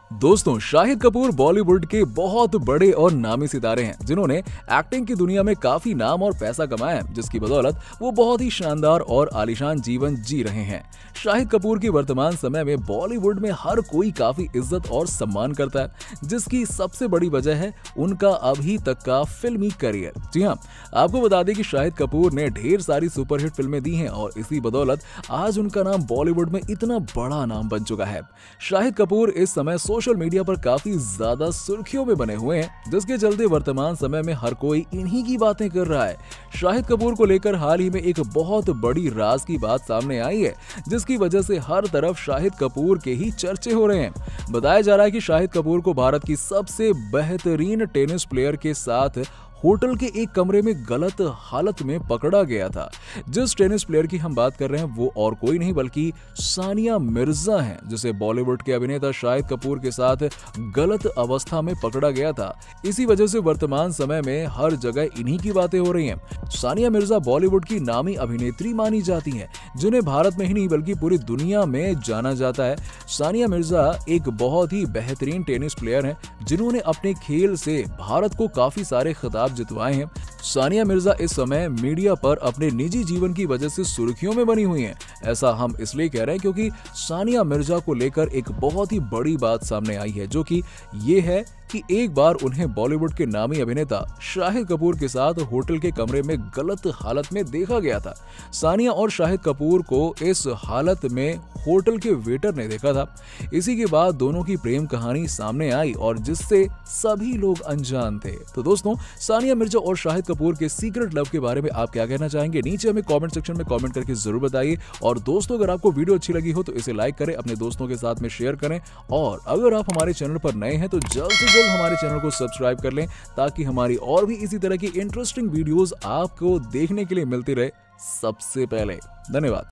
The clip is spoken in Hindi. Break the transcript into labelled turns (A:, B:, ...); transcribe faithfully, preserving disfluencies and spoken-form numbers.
A: दोस्तों, शाहिद कपूर बॉलीवुड के बहुत बड़े और नामी सितारे हैं जिन्होंने एक्टिंग की दुनिया में काफी नाम और पैसा कमाया है, जिसकी बदौलत वो बहुत ही शानदार और आलीशान जीवन जी रहे हैं। शाहिद कपूर की वर्तमान समय में बॉलीवुड में हर कोई काफी इज्जत और सम्मान करता है, जिसकी सबसे बड़ी वजह है उनका अभी तक का फिल्मी करियर। जी हाँ, आपको बता दें कि शाहिद कपूर ने ढेर सारी सुपरहिट फिल्में दी हैं और इसी बदौलत आज उनका नाम बॉलीवुड में इतना बड़ा नाम बन चुका है। शाहिद कपूर इस समय सोशल मीडिया पर काफी ज्यादा सुर्खियों में बने हुए हैं, जिसके चलते वर्तमान समय में हर कोई इन्हीं की बातें कर रहा है। शाहिद कपूर को लेकर हाल ही में एक बहुत बड़ी राज की बात सामने आई है, जिसकी वजह से हर तरफ शाहिद कपूर के ही चर्चे हो रहे हैं। बताया जा रहा है कि शाहिद कपूर को भारत की सबसे बेहतरीन टेनिस प्लेयर के साथ होटल के एक कमरे में गलत हालत में पकड़ा गया था। जिस टेनिस प्लेयर की हम बात कर रहे हैं वो और कोई नहीं बल्कि सानिया मिर्जा हैं, जिसे बॉलीवुड के अभिनेता शाहिद कपूर के साथ गलत अवस्था में पकड़ा गया था। इसी वजह से वर्तमान समय में हर जगह इन्हीं की बातें हो रही हैं। सानिया मिर्जा बॉलीवुड की नामी अभिनेत्री मानी जाती हैं, जिन्हें भारत में ही नहीं बल्कि पूरी दुनिया में जाना जाता है। सानिया मिर्जा एक बहुत ही बेहतरीन टेनिस प्लेयर हैं, जिन्होंने अपने खेल से भारत को काफी सारे खिताब जितवाए हैं। सानिया मिर्जा इस समय मीडिया पर अपने निजी जीवन की वजह से सुर्खियों में बनी हुई हैं। ऐसा हम इसलिए कह रहे हैं क्योंकि सानिया मिर्जा को लेकर एक बहुत ही बड़ी बात सामने आई है, जो कि ये है कि एक बार उन्हें बॉलीवुड के नामी अभिनेता शाहिद कपूर के साथ होटल के कमरे में गलत हालत में देखा गया था। सानिया और शाहिद कपूर को इस हालत में होटल के वेटर ने देखा था। इसी के बाद दोनों की प्रेम कहानी सामने आई और जिससे सभी लोग अनजान थे। तो दोस्तों, सानिया मिर्जा और शाहिद कपूर के सीक्रेट लव के बारे में आप क्या कहना चाहेंगे? नीचे हमें कमेंट सेक्शन में कमेंट करके जरूर बताइए। और दोस्तों, अगर आपको वीडियो अच्छी लगी हो तो इसे लाइक करें, अपने दोस्तों के साथ में शेयर करें और अगर आप हमारे चैनल पर नए हैं तो जल्द से जल्द हमारे चैनल को सब्सक्राइब कर लें, ताकि हमारी और भी इसी तरह की इंटरेस्टिंग वीडियोस आपको देखने के लिए मिलती रहे सबसे पहले। धन्यवाद।